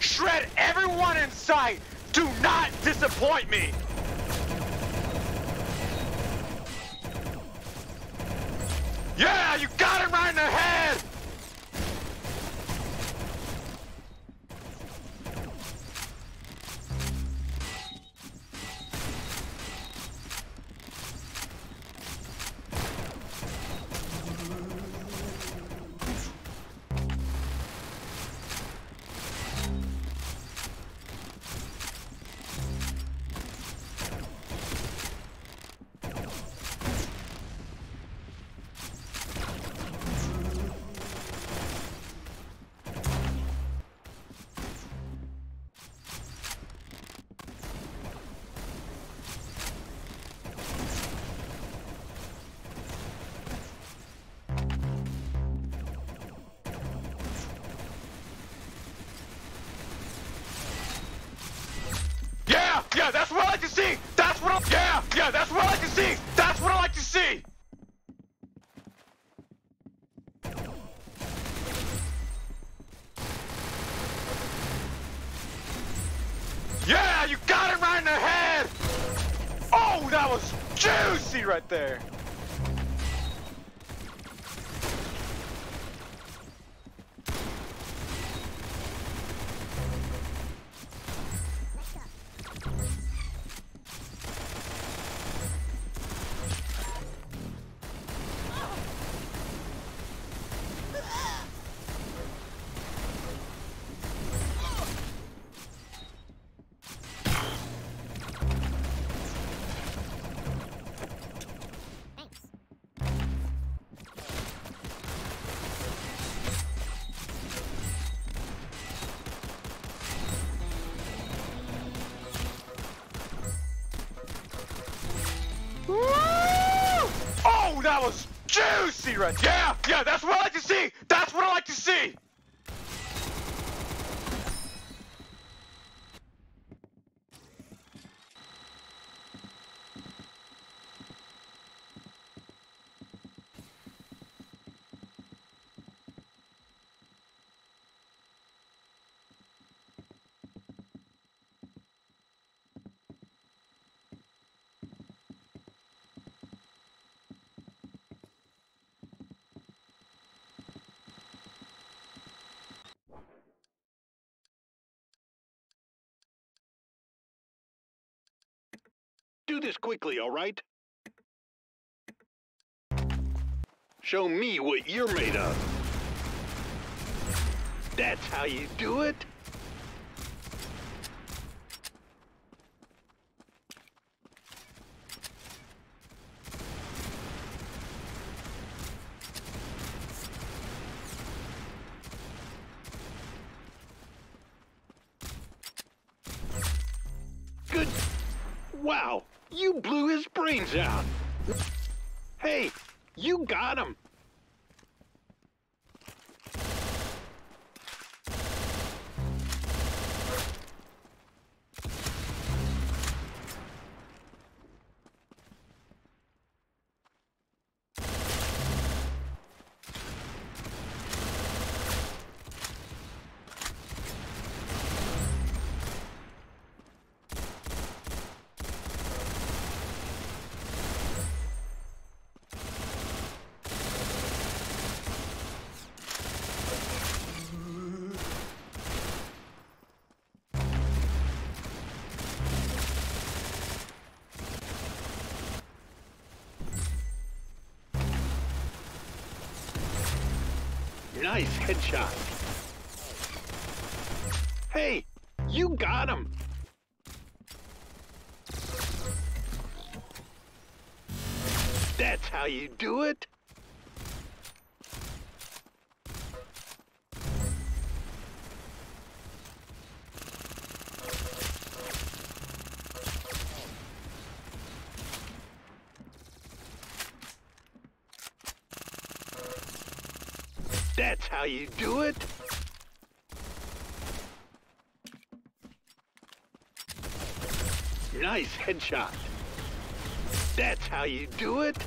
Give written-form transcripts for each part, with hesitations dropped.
shred everyone in sight. Do not disappoint me. Yeah, you got him right in the head. Yeah, that's what I like to see! That's what yeah, that's what I like to see! That's what I like to see! Yeah, you got him right in the head! Oh, that was juicy right there! Oh, that was juicy right there. Yeah, that's what I like to see. That's what I like to see. Do this quickly, all right? Show me what you're made of. That's how you do it? Good. Wow, you blew his brains out. Hey, you got him. Nice headshot. Hey, you got him. That's how you do it? That's how you do it? Nice headshot. That's how you do it?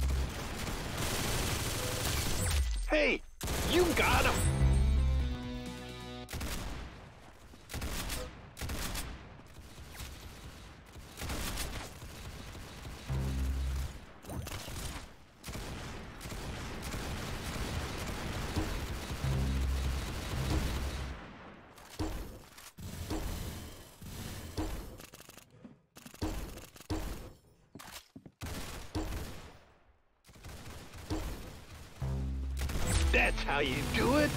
Hey, you got him. That's how you do it?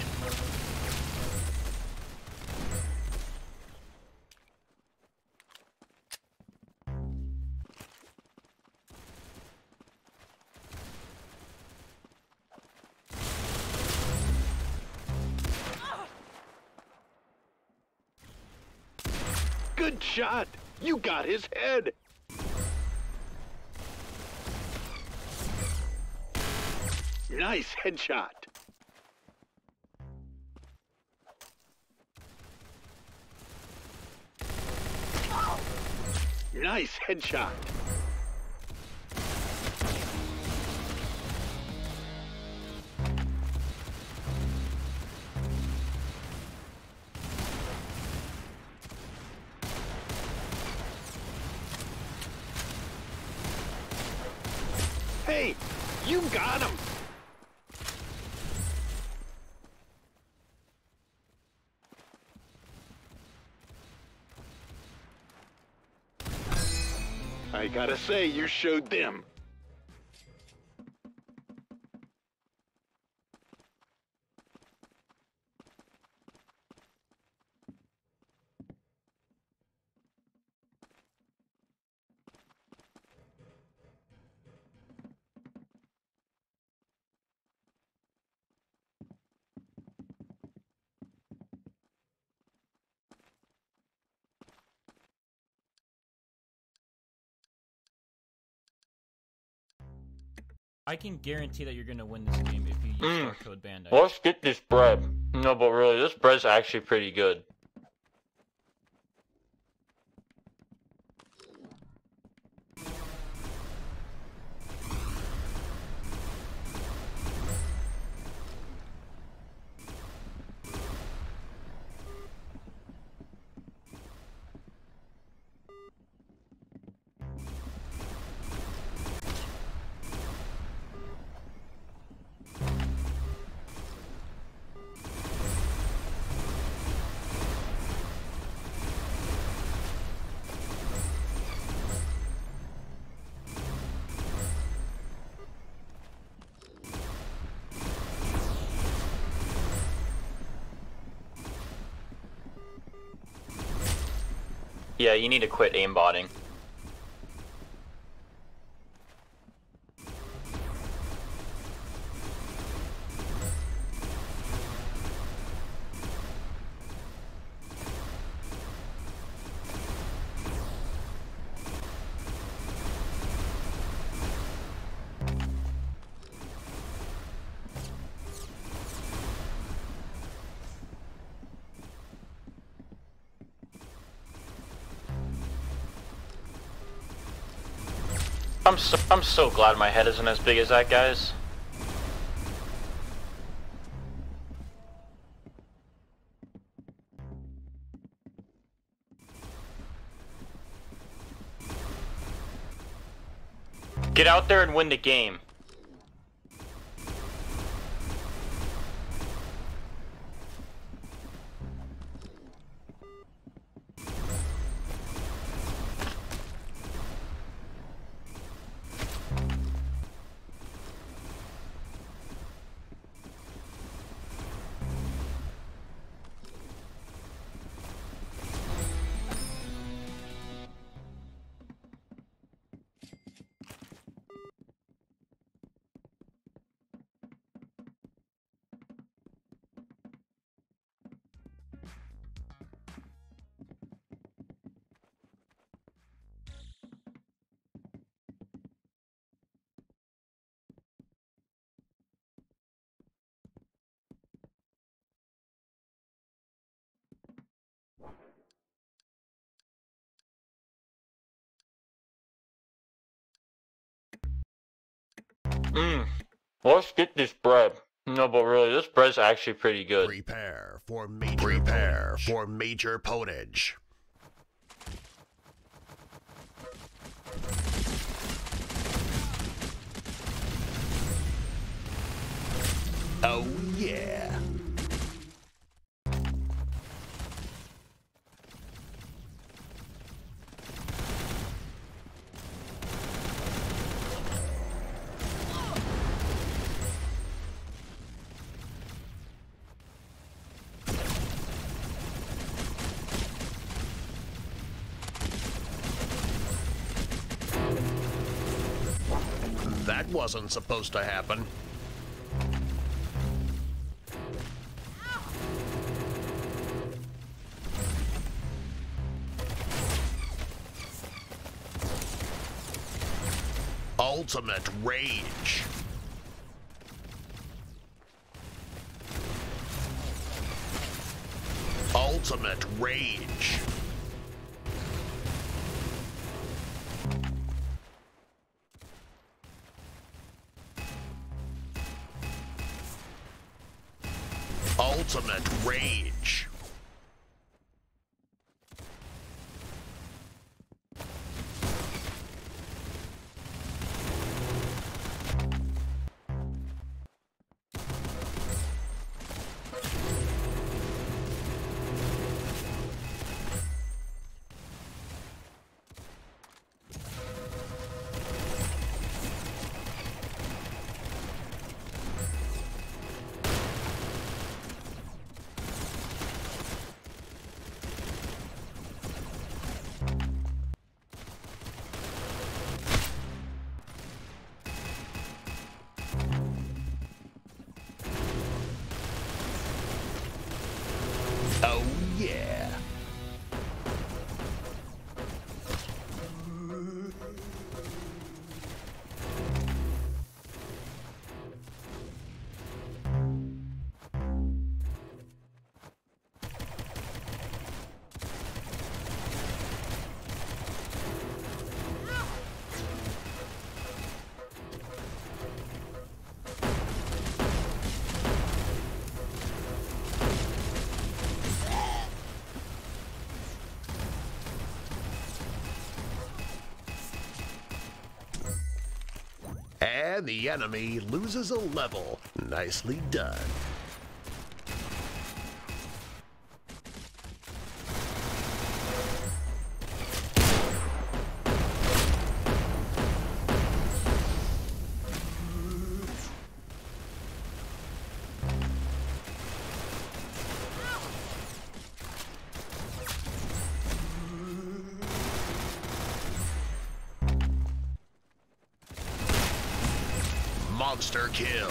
Good shot! You got his head! Nice headshot! Nice headshot! Hey, you got him! I gotta say, you showed them. I can guarantee that you're gonna win this game if you use Star Code Bandai. Let's get this bread. No, but really, this bread's actually pretty good. Yeah, you need to quit aimbotting. I'm so glad my head isn't as big as that guy's. Get out there and win the game. Let's get this bread. No, but really, this bread's actually pretty good. Prepare for major potage. Oh yeah. wasn't supposed to happen. Ultimate Rage. Ultimate Rage. Ultimate Rage. Oh yeah. And the enemy loses a level. Nicely done. Monster kill.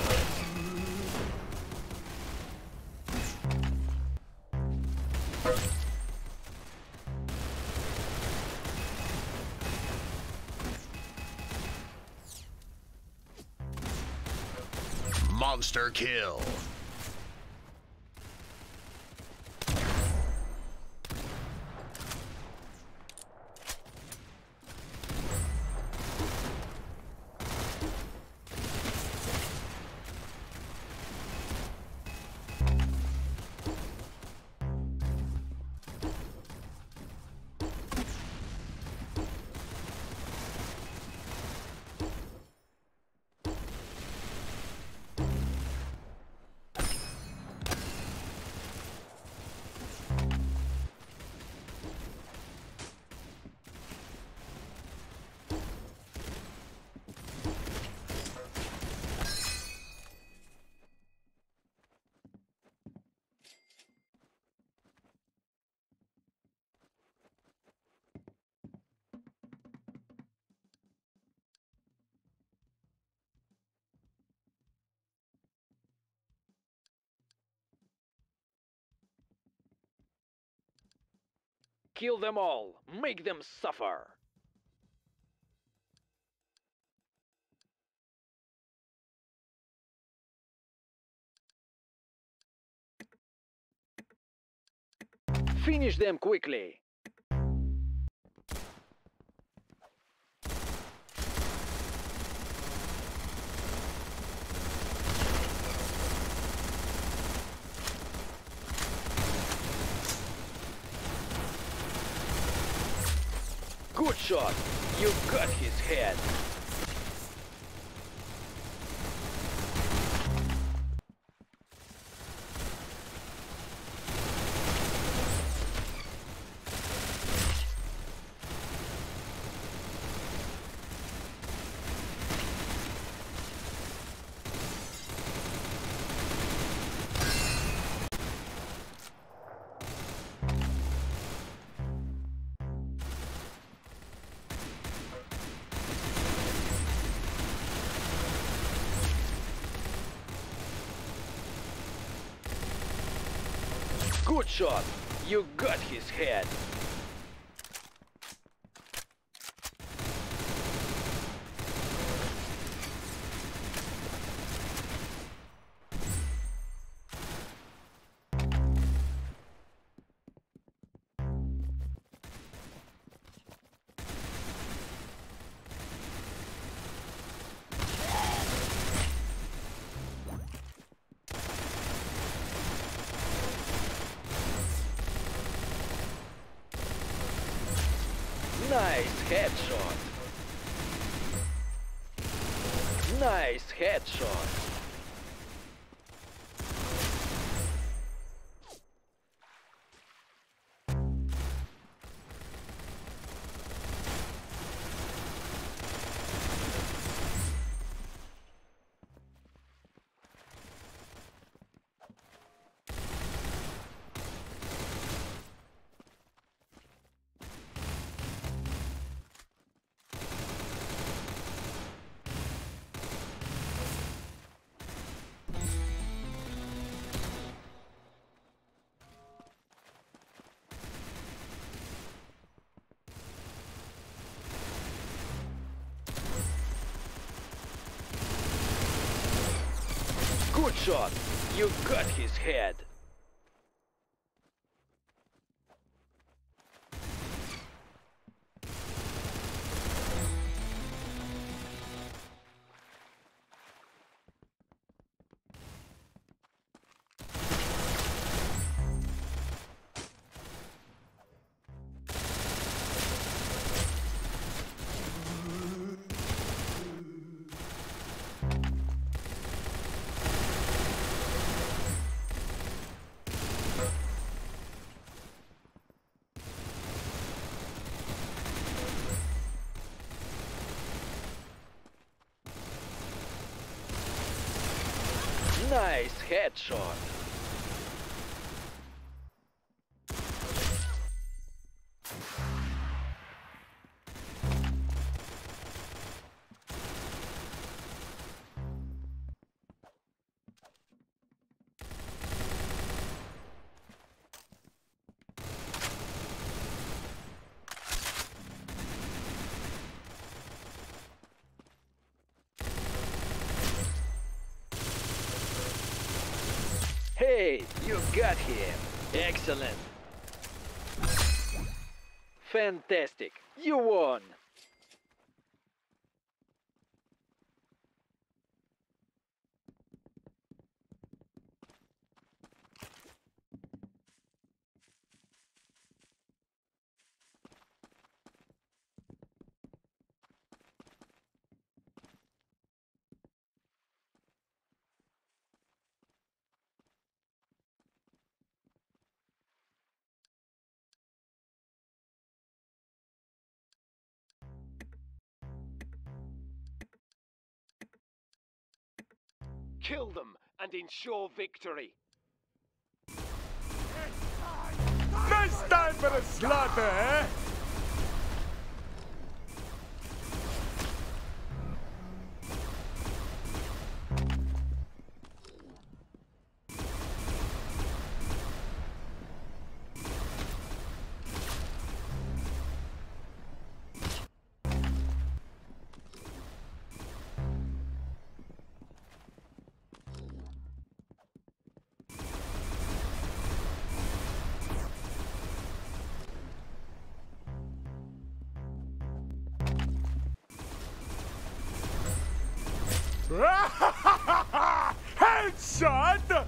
Monster kill. Kill them all. Make them suffer. Finish them quickly. Good shot. You got his head. Good shot. You got his head. Nice headshot. Nice headshot. Good shot. You got his head. Nice headshot. Hey, you got him. Excellent. Fantastic. You won. Kill them and ensure victory. Nice time for the slaughter, eh? Headshot!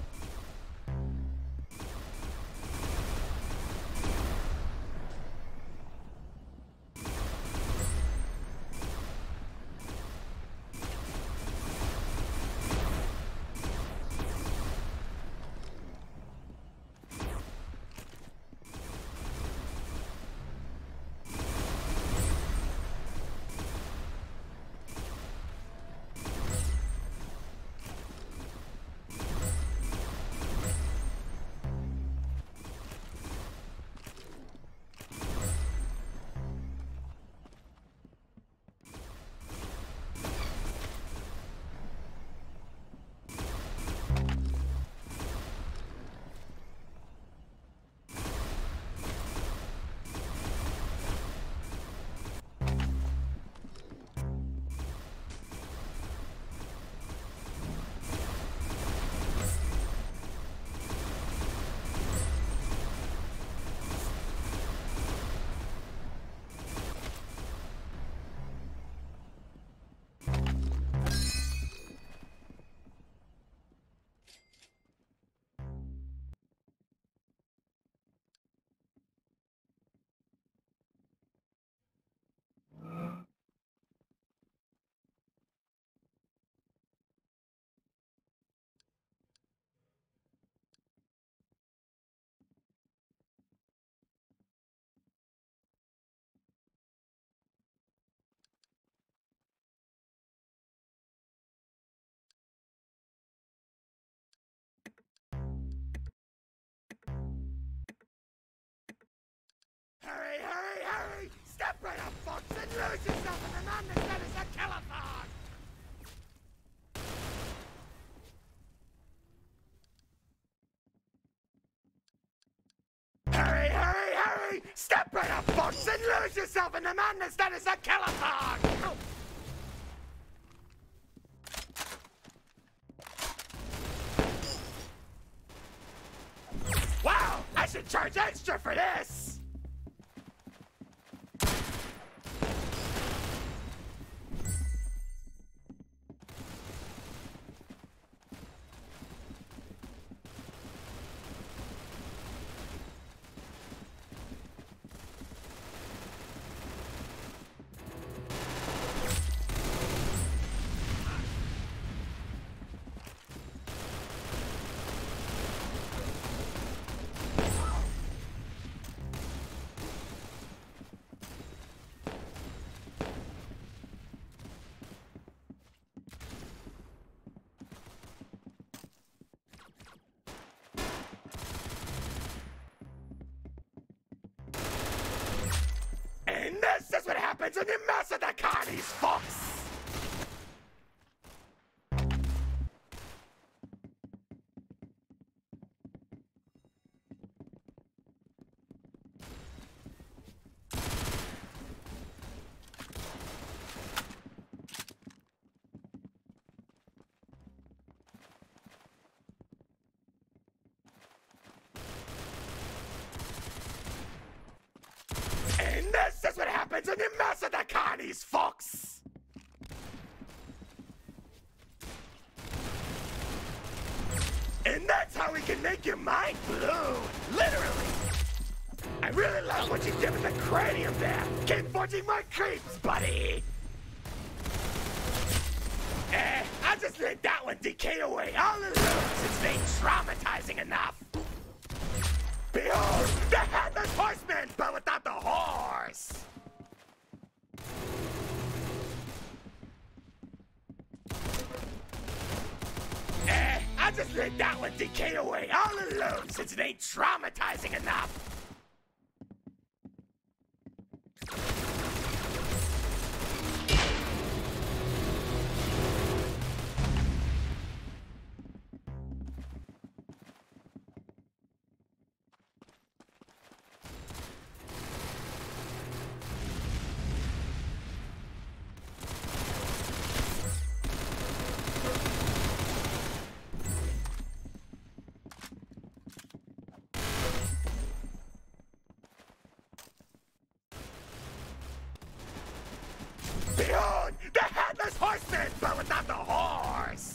Step right up, folks, and lose yourself in the madness that is a Kellathon! Wow, I should charge extra for this! And this is what happens when you mess with the carnies, folks! And this is what happens when you mess with the carnies, folks! And that's how we can make your mind blow, literally! I really love what you did with the cranium there! Keep forging more creeps, buddy! I'll just let that one decay away all alone since it ain't traumatizing enough! Behold, the Headless Horseman, but without the horse! I'll just let that one decay away all alone since it ain't traumatizing enough! Behold, the Headless Horseman, but without the horse!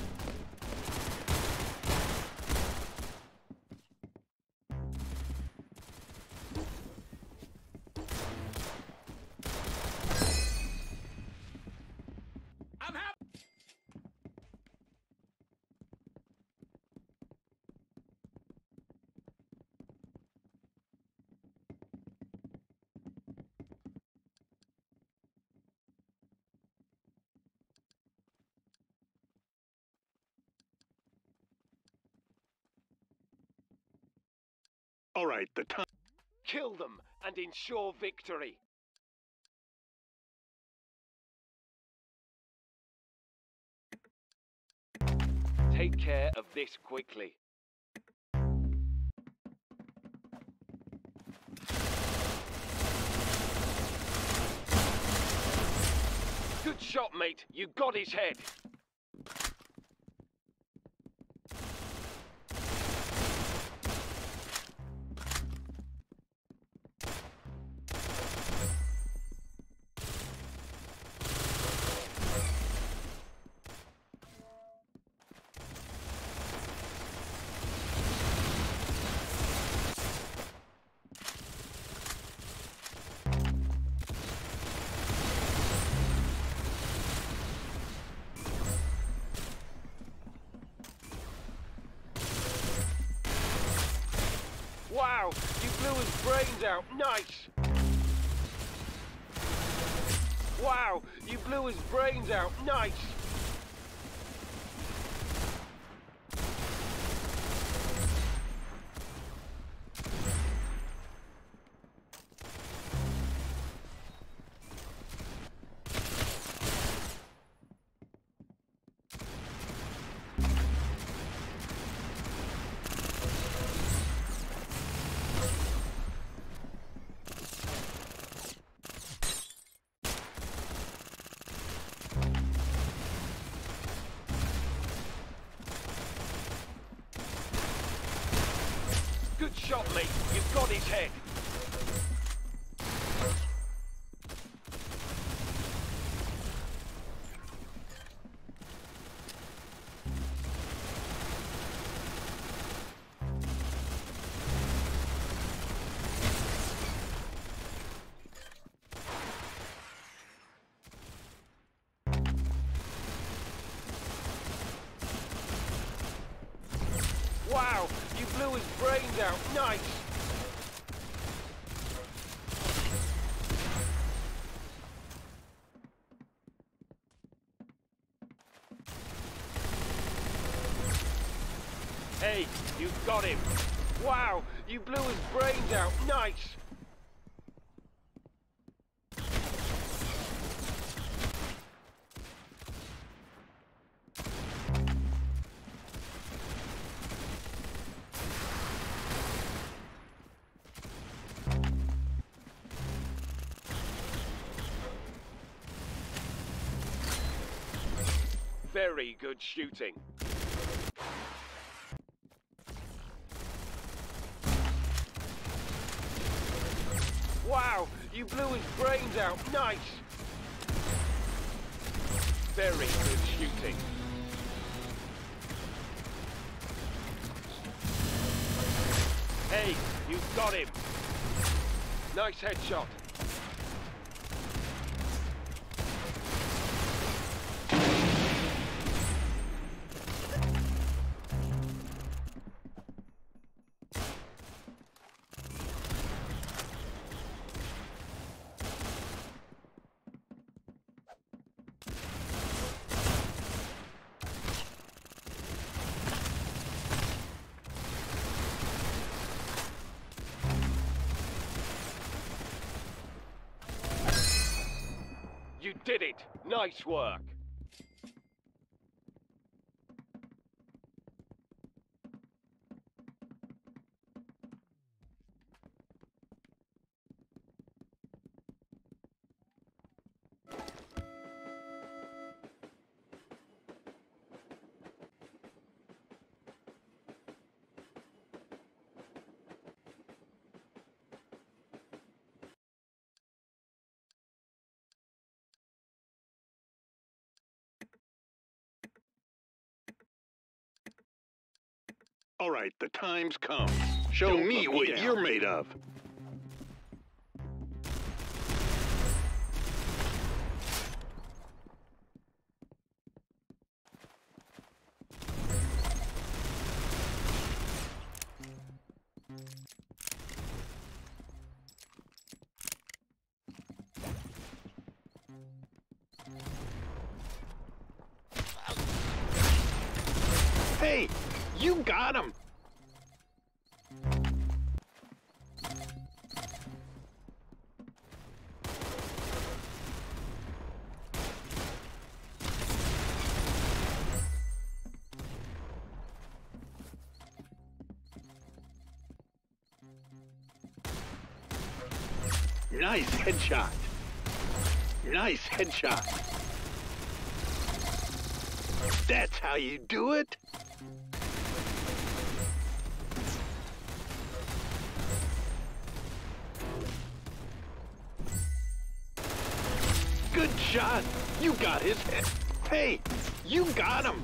All right, the time. Kill them and ensure victory. Take care of this quickly. Good shot, mate. You got his head. Wow, you blew his brains out. Nice. Wow, you blew his brains out. Nice. shot, Lee. You've got his head. Wow, you blew his brains out. Nice. Hey, you got him. Wow, you blew his brains out. Nice. Very good shooting. Wow, you blew his brains out. Nice. Very good shooting. Hey, you got him. Nice headshot. You did it! Nice work! All right, the time's come. Show Don't me put me what down. you're made of. Hey, you got him! Nice headshot. Nice headshot. That's how you do it. Good shot. You got his head. Hey, you got him.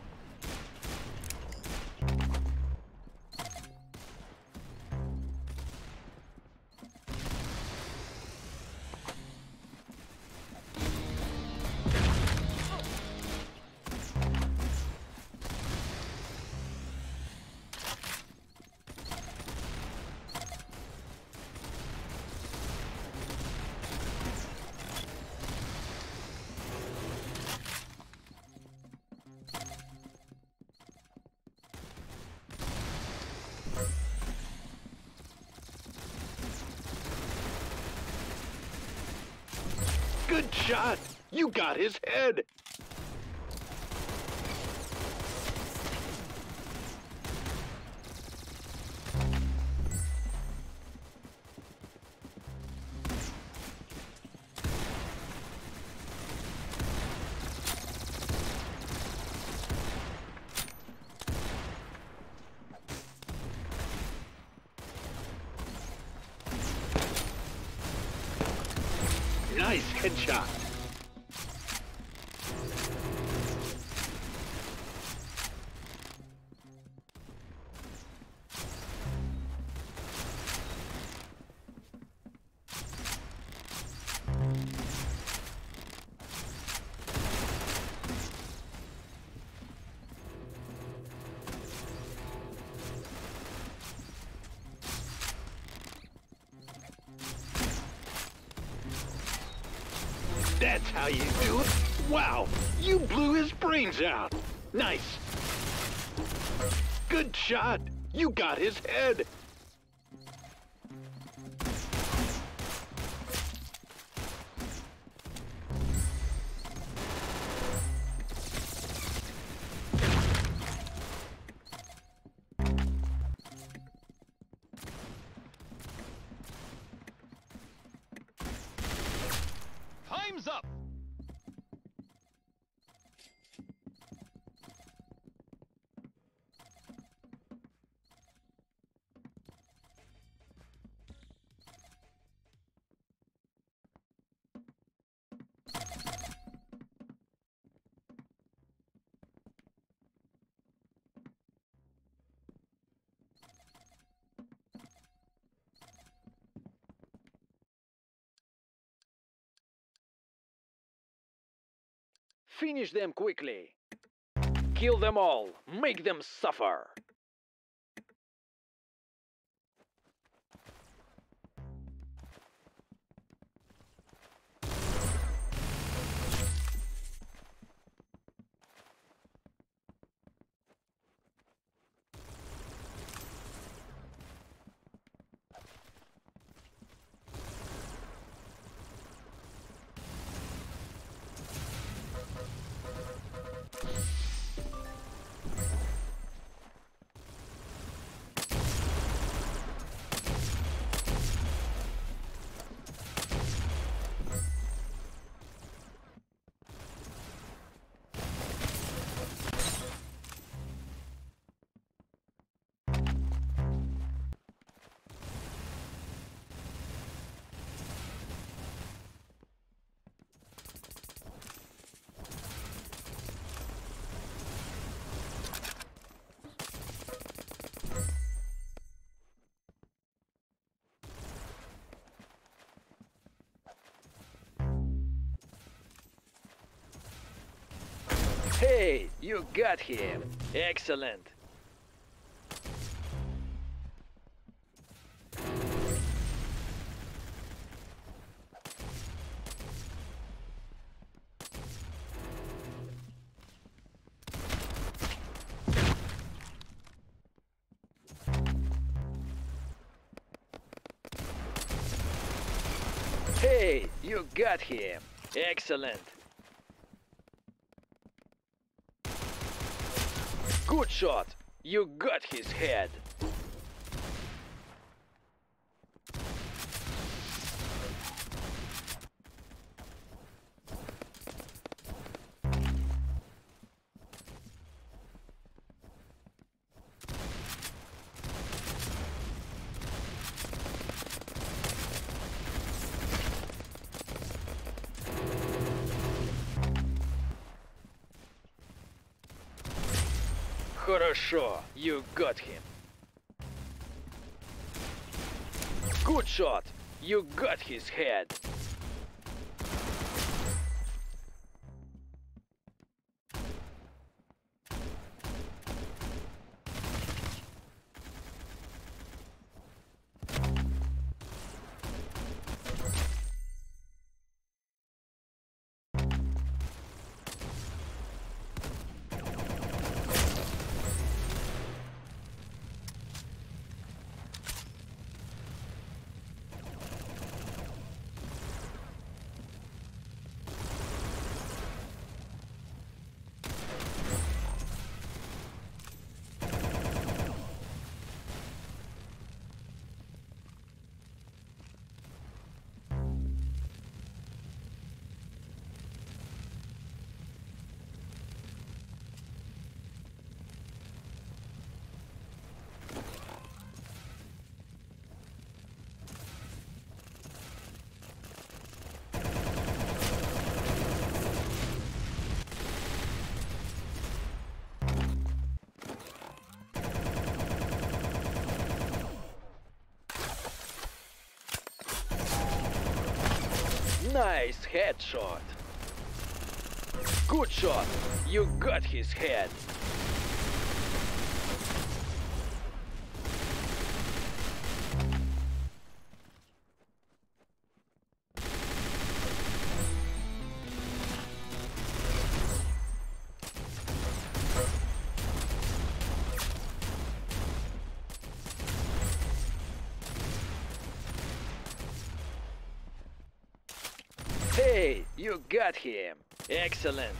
Good shot. You got his head. Nice headshot. That's how you do it. Wow, you blew his brains out. Nice. Good shot. You got his head. Time's up! Finish them quickly. Kill them all. Make them suffer. Hey, you got him. Excellent. Hey, you got him. Excellent. Good shot. You got his head. Хорошо, you got him. Good shot. You got his head. Nice headshot. Good shot. You got his head. Hey, you got him. Excellent.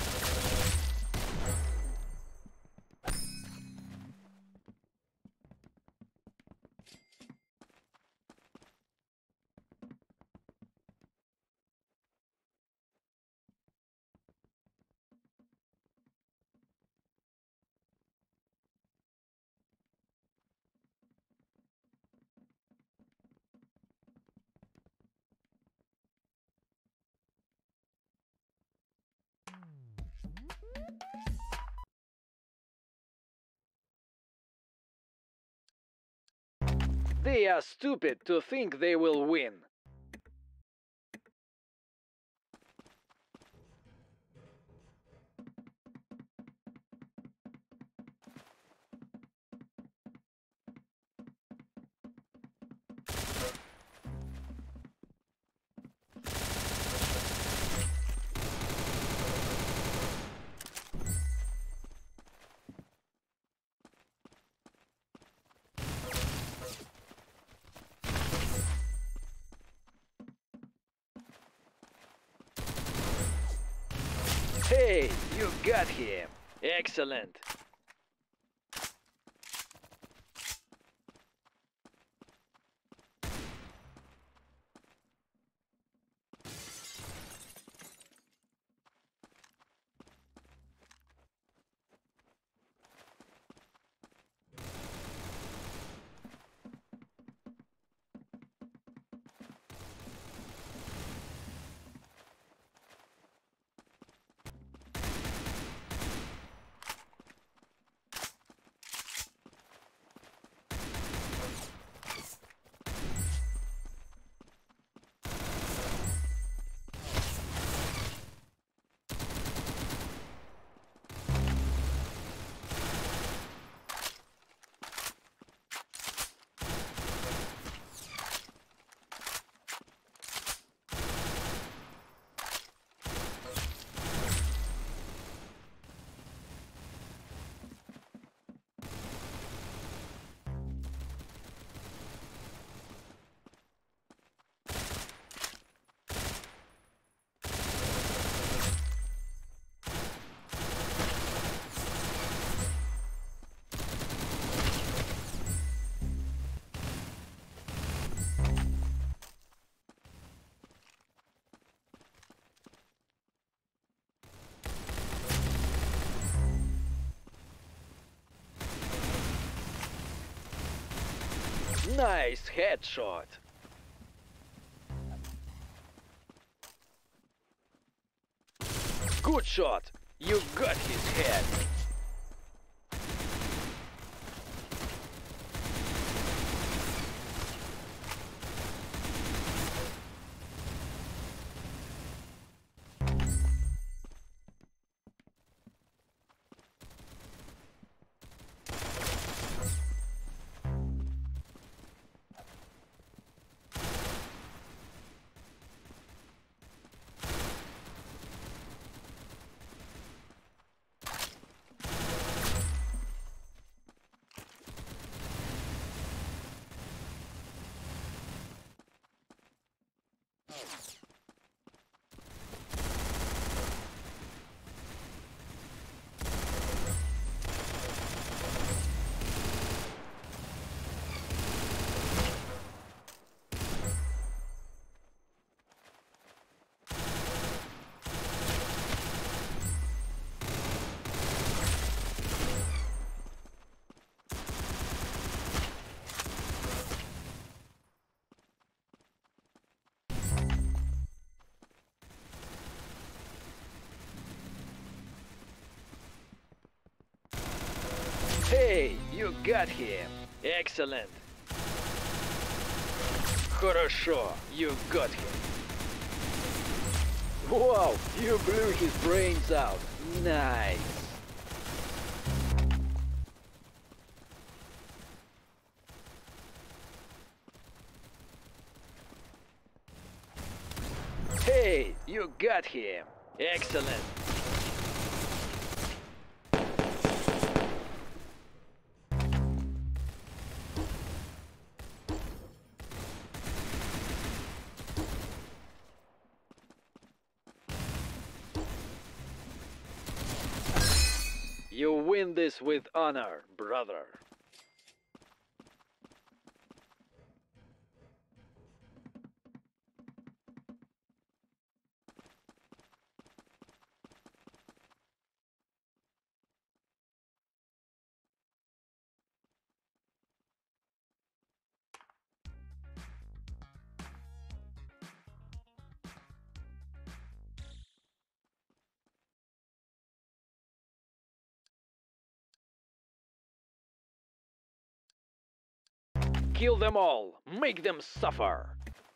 They are stupid to think they will win. Hey, you got him. Excellent. Nice headshot. Good shot. You got his head. Hey, you got him. Excellent. Хорошо, you got him. Wow, you blew his brains out. Nice. Hey, you got him. Excellent. You win this with honor, brother. Kill them all. Make them suffer.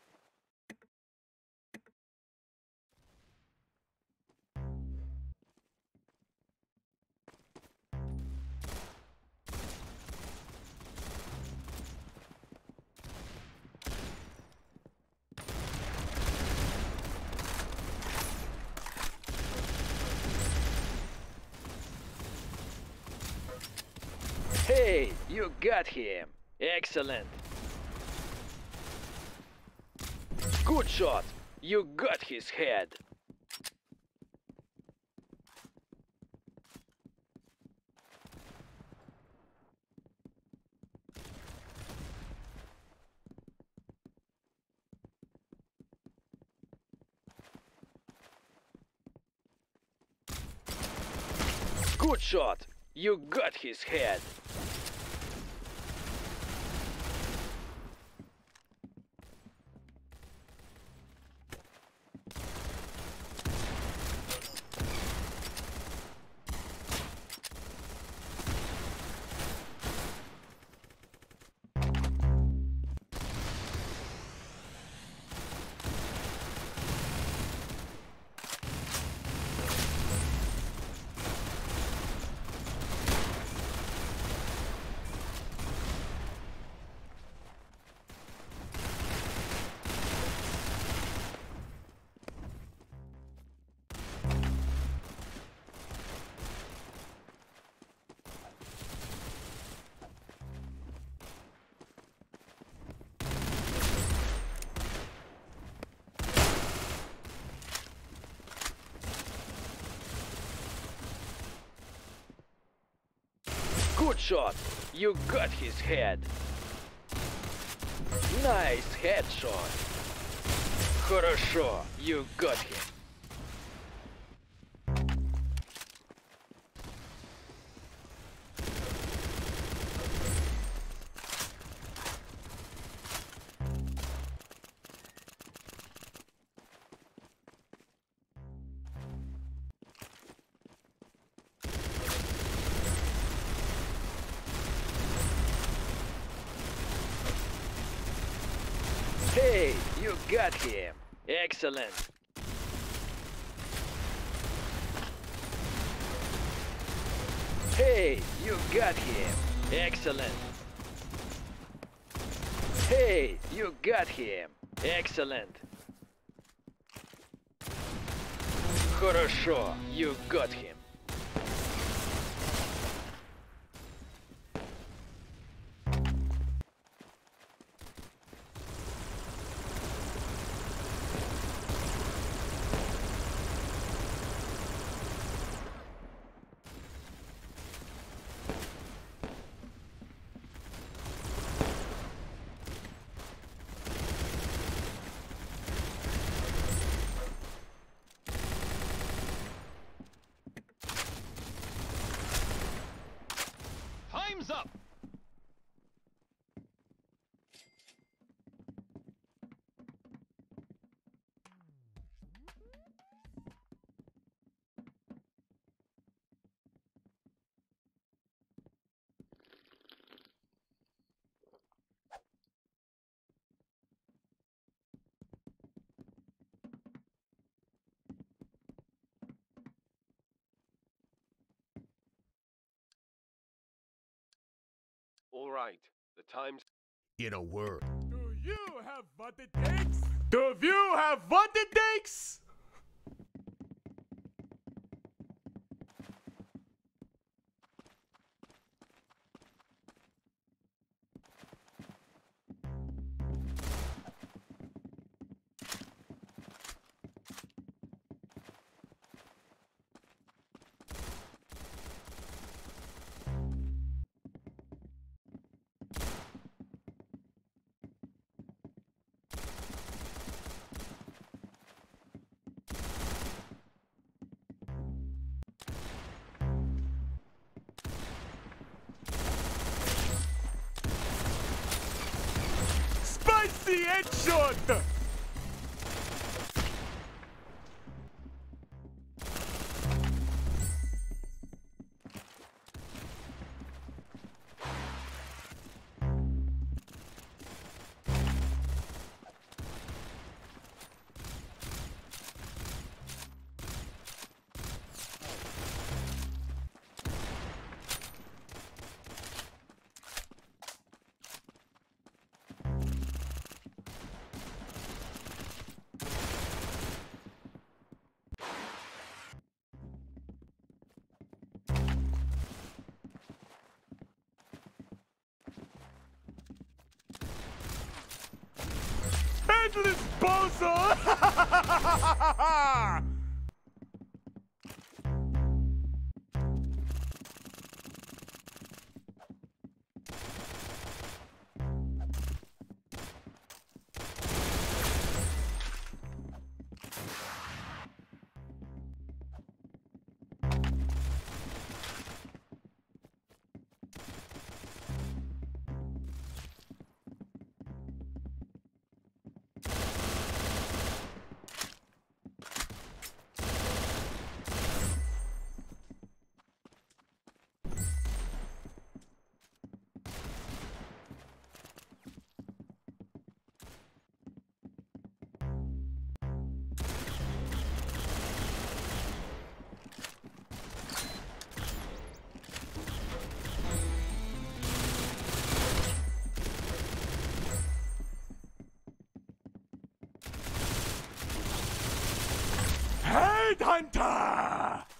Hey, you got him. Excellent. Good shot. You got his head. Good shot. You got his head. Good shot. You got his head. Nice headshot. Хорошо. You got him. Hey, you got him. Excellent. Hey, you got him. Excellent. Hey, you got him. Excellent. Хорошо, you got him. All right, the time's... In a word, Do you have what it takes? Do you have what it takes? Spicy headshot! Headless bozo! Headhunter!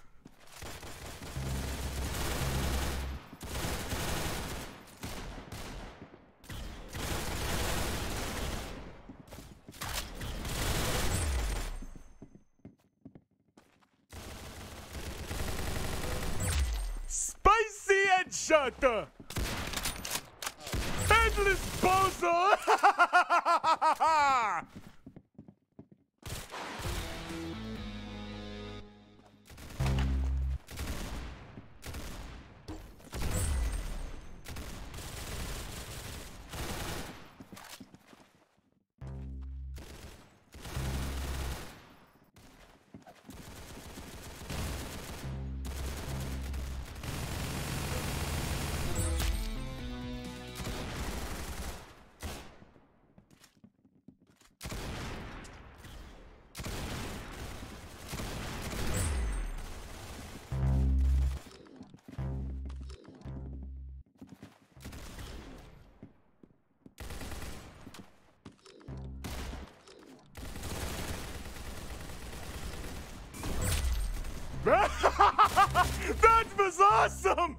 Spicy headshot! Headless bozo! That was awesome!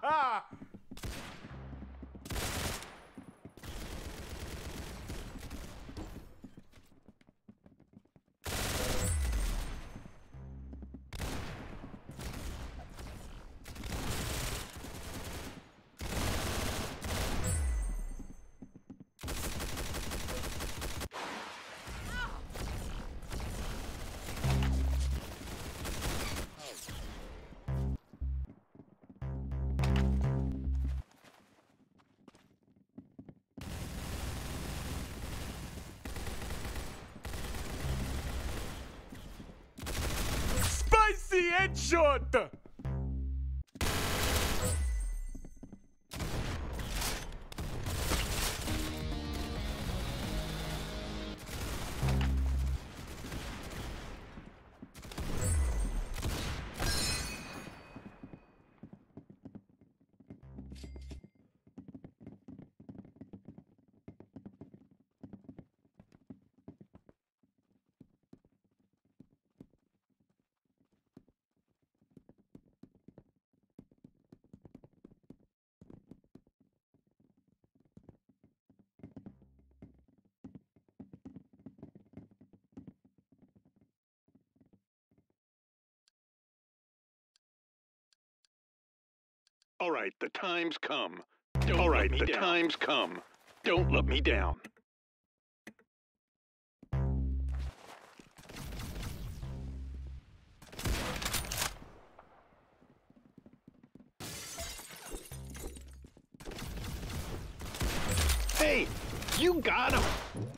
Spicy headshot! All right, the time's come. All right, the time's come. Don't let me down. Hey, you got him!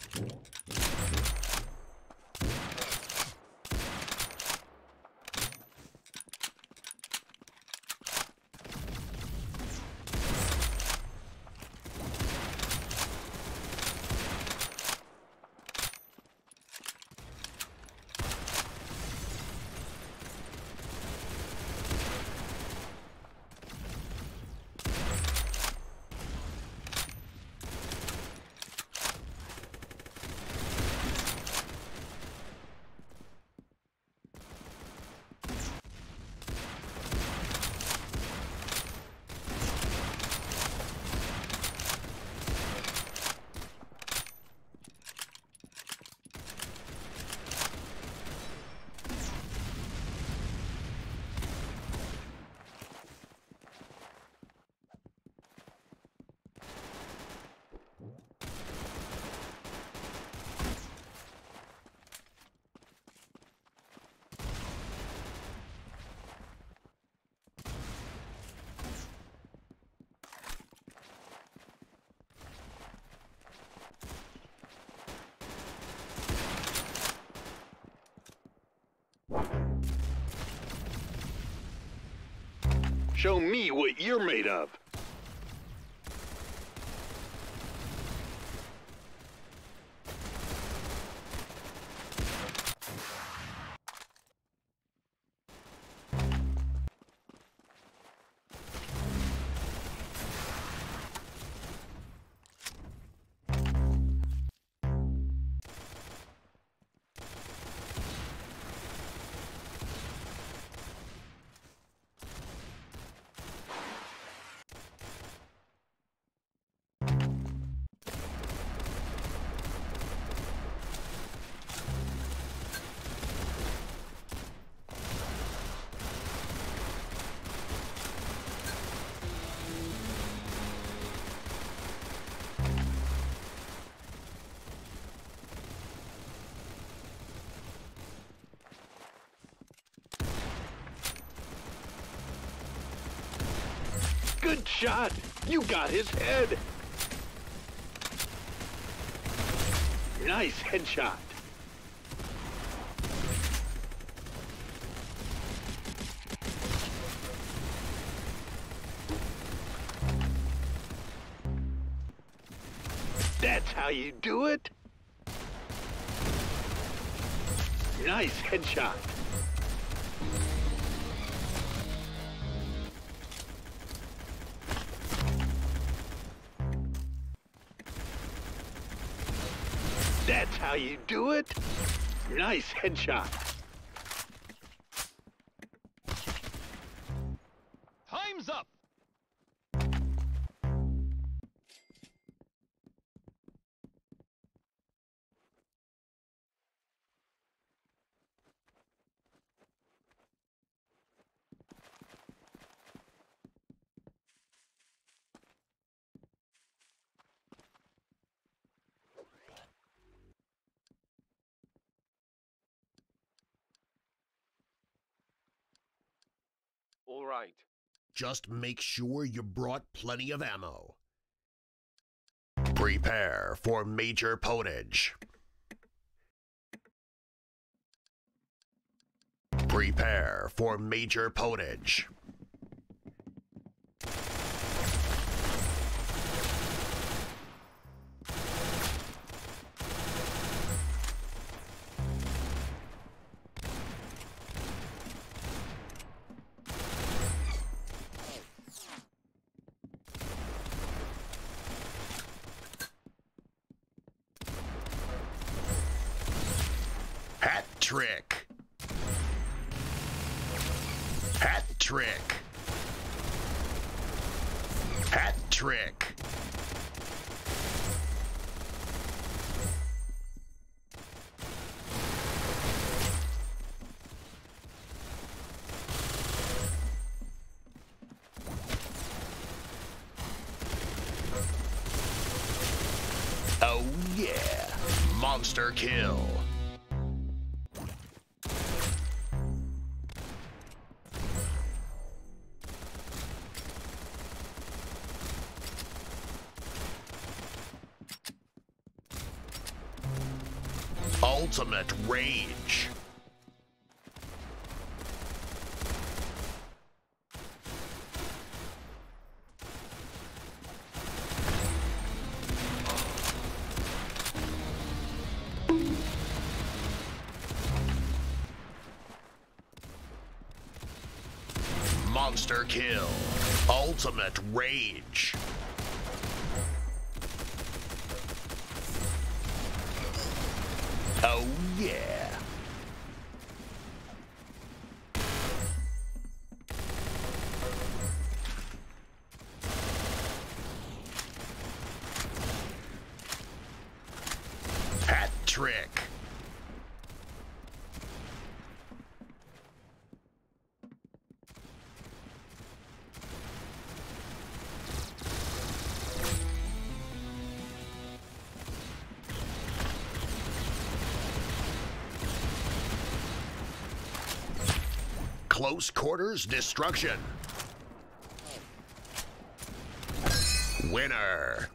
Show me what you're made of. Good shot! You got his head! Nice headshot! That's how you do it? Nice headshot! That's how you do it? Nice headshot. Time's up! All right. Just make sure you brought plenty of ammo. Prepare for major potage. Prepare for major potage. Hat trick. Hat trick. Hat trick. Oh yeah, monster kill. Ultimate rage. Monster kill. Ultimate rage. Oh yeah. Hat trick. Close quarters destruction. Winner.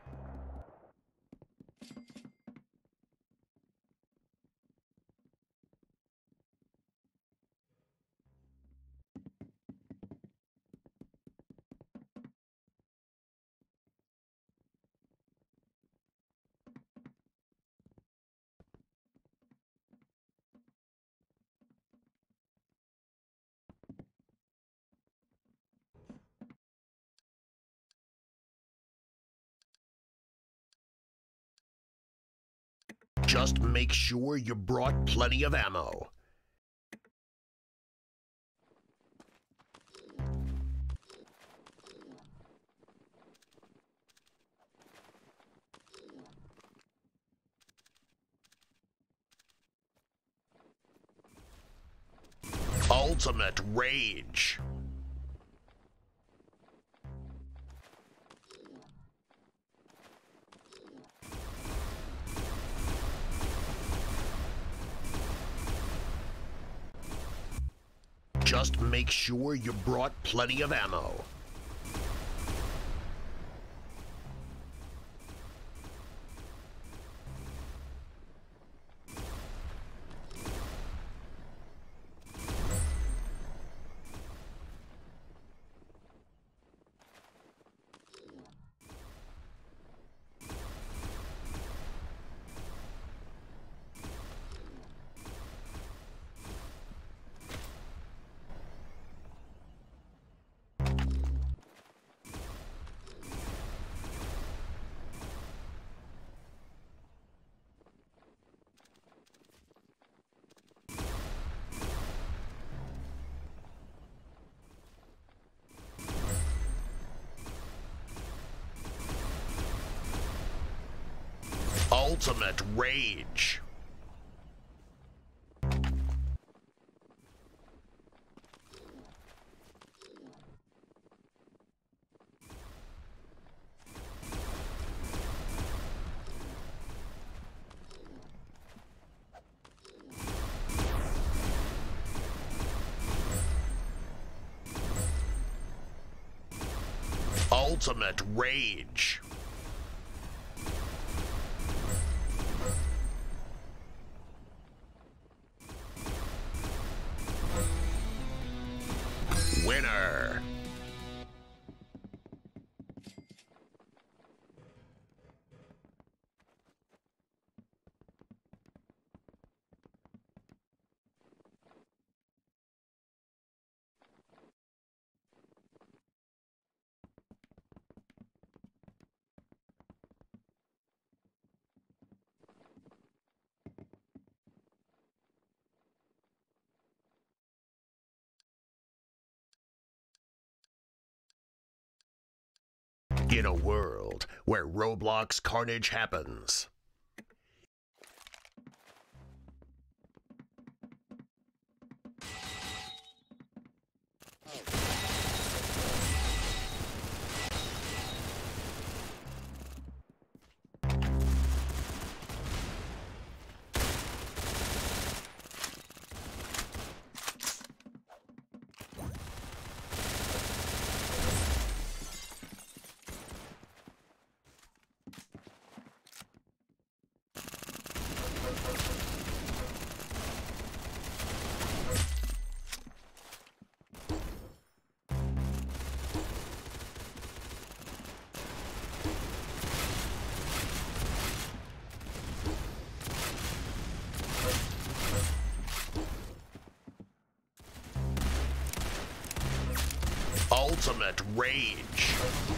Just make sure you brought plenty of ammo. Ultimate rage. Just make sure you brought plenty of ammo. Ultimate rage. Ultimate rage. Winner. In a world where Roblox carnage happens. Ultimate Rage.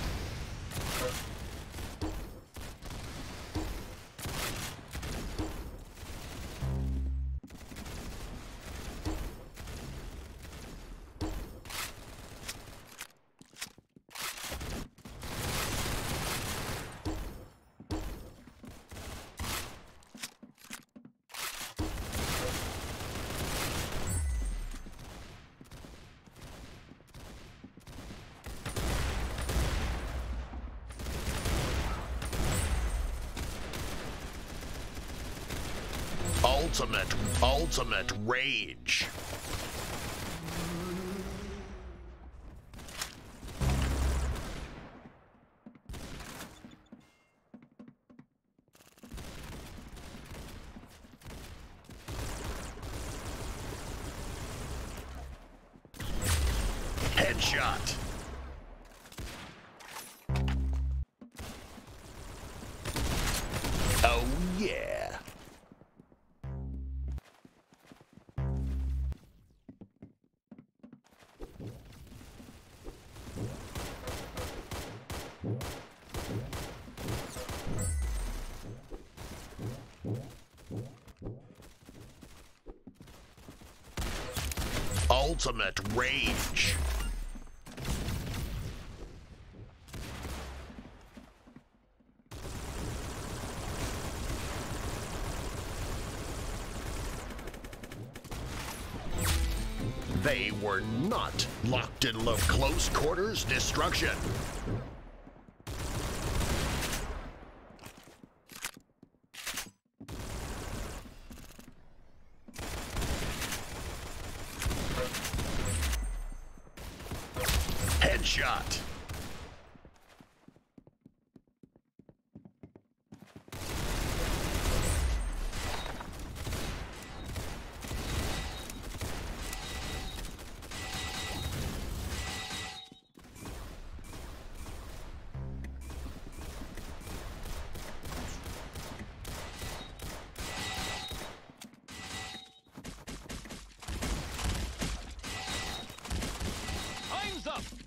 Ultimate Rage. Headshot. Oh yeah. Ultimate Rage. They were not locked in close quarters destruction. Headshot. Time's up!